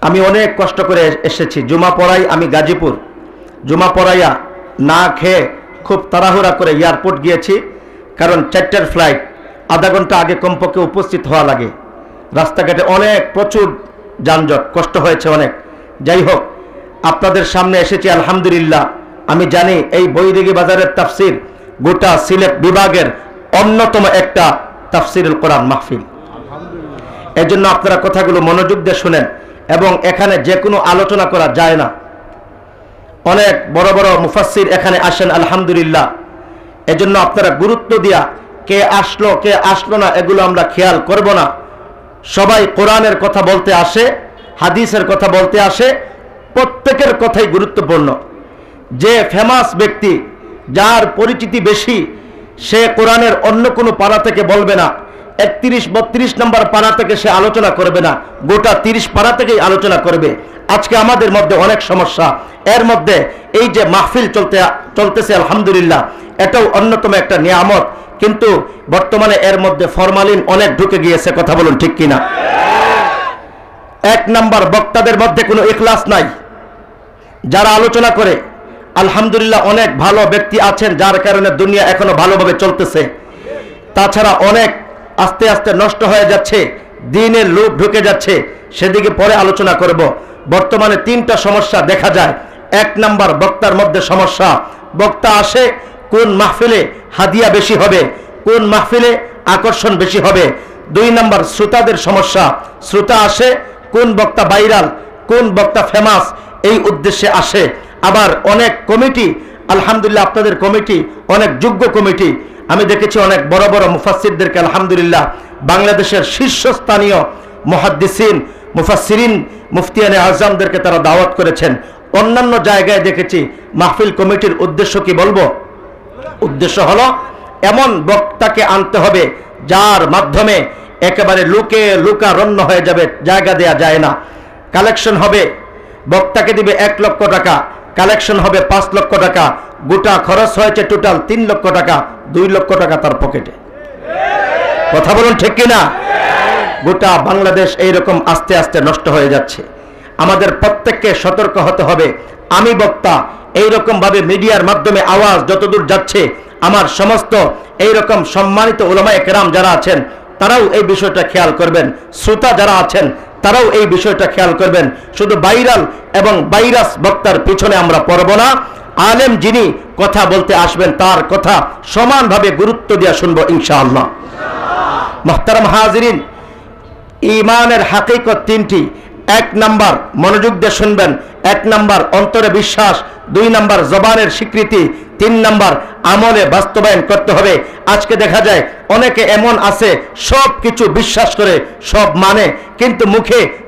আমি অনেক কষ্ট করে এসেছি, জুমা পড়াই আমি গাজীপুর, জুমা পড়াইয়া না খেয়ে খুব তাড়াহুড়া করে এয়ারপোর্ট গিয়েছি, কারণ 4টার ফ্লাইট, আধা ঘন্টা আগে কমপক্ষে উপস্থিত হওয়া লাগে। রাস্তাঘাটে অনেক প্রচুর যানজট, কষ্ট হয়েছে অনেক। যাই হোক, আপনাদের সামনে এসেছি আলহামদুলিল্লাহ। আমি জানি এই বৈরাগী বাজারের তাফসির গোটা সিলেট বিভাগের অন্যতম একটা তাফসিরুল কোরআন মাহফিল। এজন্য আপনারা কথাগুলো মনোযোগ দিয়ে শুনেন, এবং এখানে যে কোনো আলোচনা করা যায় না। অনেক বড় বড় মুফাসসির এখানে আসেন আলহামদুলিল্লাহ। এজন্য আপনারা গুরুত্ব দিয়া কে আসলো না এগুলো আমরা খেয়াল করব না। সবাই কোরআনের কথা বলতে আসে, হাদিসের কথা বলতে আসে, প্রত্যেকের কথাই গুরুত্বপূর্ণ। যে ফেমাস ব্যক্তি, যার পরিচিতি বেশি, সে কোরআনের অন্য কোনো পাড়া থেকে বলবে না, 31-32 নম্বর পাড়া থেকে সে আলোচনা করবে না, গোটা 30 পাড়া থেকেই আলোচনা করবে। আজকে আমাদের মধ্যে অনেক সমস্যা, এর মধ্যে এই যে মাহফিল চলতেছে আলহামদুলিল্লাহ, এটাও অন্যতম একটা নিয়ামত, কিন্তু বর্তমানে এর মধ্যে ফরমালিন অনেক ঢুকে গিয়েছে। কথা বলুন ঠিক কিনা? 1 নাম্বার, বক্তাদের মধ্যে কোনো ইখলাস নাই। যারা আলোচনা করে আলহামদুলিল্লাহ অনেক ভালো ব্যক্তি আছেন, যার কারণে দুনিয়া এখনো ভালোভাবে চলতেছে। তাছাড়া অনেক আস্তে আস্তে নষ্ট হয়ে যাচ্ছে, দিনের লোভ ঢুকে যাচ্ছে, সেদিকে পরে আলোচনা করব। বর্তমানে 3টা সমস্যা দেখা যায়। 1 নাম্বার, বক্তার মধ্যে সমস্যা। বক্তা আসে কোন মাহফিলে হাদিয়া বেশি হবে, কোন মাহফিলে আকর্ষণ বেশি হবে। 2 নাম্বার, শ্রোতাদের সমস্যা। শ্রোতা আসে কোন বক্তা ভাইরাল, কোন বক্তা ফেমাস, এই উদ্দেশ্যে আসে। আবার অনেক কমিটি, আলহামদুলিল্লাহ আপনাদের কমিটি অনেক যোগ্য কমিটি। আমি দেখেছি অনেক বড় বড় মুফাসসিরদেরকে আলহামদুলিল্লাহ বাংলাদেশের শীর্ষস্থানীয় মুহাদ্দিসিন, মুফাসসিরিন, মুফতিয়ানে আজমদেরকে তারা দাওয়াত করেছেন। অন্যান্য জায়গায় দেখেছি। মাহফিল কমিটির উদ্দেশ্য কি বলবো? উদ্দেশ্য হলো এমন বক্তাকে আনতে হবে যার মাধ্যমে একেবারে লুকারণ্য হয়ে যাবে, জায়গা দেয়া যায় না। কালেকশন হবে, বক্তাকে দিবে 1 লক্ষ টাকা, কালেকশন হবে 5 লক্ষ টাকা, গোটা খরচ হয়েছে টোটাল 3 লক্ষ টাকা, 2 লক্ষ টাকা তার পকেটে। কথা বলুন ঠিক কিনা? গোটা বাংলাদেশ এইরকম আস্তে আস্তে নষ্ট হয়ে যাচ্ছে। আমাদের প্রত্যেককে সতর্ক হতে হবে। আমি বক্তা, এইরকম ভাবে মিডিয়ার মাধ্যমে আওয়াজ যতদূর যাচ্ছে, আমার সমস্ত এইরকম সম্মানিত উলামায়ে কেরাম যারা আছেন তারাও এই বিষয়টা খেয়াল করবেন। শ্রোতা যারা আছেন তারাও এই বিষয়টা খেয়াল করবেন। শুধু ভাইরাল এবং ভাইরাস বক্তার পিছনে আমরা পড়ব না। আলেম যিনি কথা বলতে আসবেন তার কথা সমানভাবে গুরুত্ব দিয়ে শুনবো ইনশাআল্লাহ। মুহতারাম হাজিরিন, ঈমানের হাকিকত 3টি। 1 নাম্বার, মনোযোগ দিয়ে শুনবেন। 1 নাম্বার, অন্তরে বিশ্বাস। 2 নাম্বার, জবানের স্বীকৃতি। 3 নাম্বার, আমলে বাস্তবায়ন করতে হবে। আজকে দেখা যায় অনেকে এমন আছে সব কিছু বিশ্বাস করে, সব মানে, কিন্তু মুখে